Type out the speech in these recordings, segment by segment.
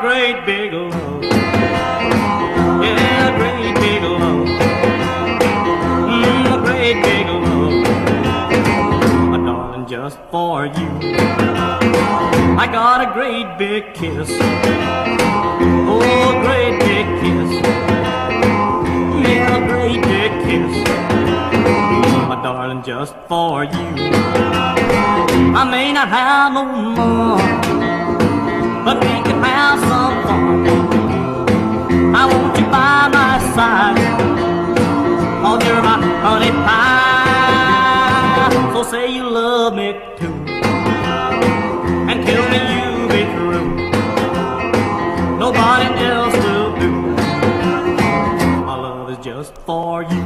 great big love. Yeah, a great big love. A great big love. My darling, just for you. I got a great big kiss. Oh, a great big kiss. Yeah, a great big kiss. My darling, just for you. I may not have no more, but we can have some fun. I want you by my side, oh, you're my honey pie. So say you love me too, and tell me you'll be true. Nobody else will do. My love is just for you.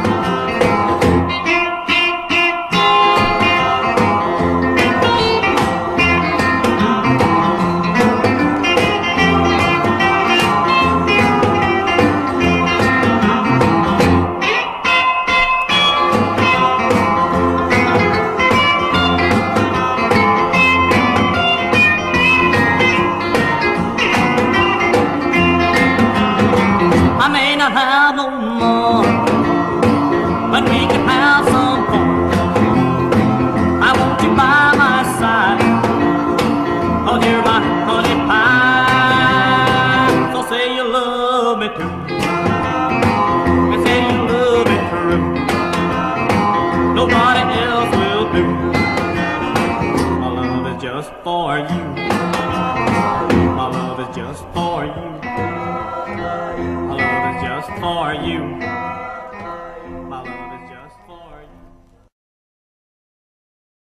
I may not have no more, but we can have some fun. I want you by my side, oh, you're my honey pie. So say you love me too, and say you love me true. Nobody else will do. My love is just for you.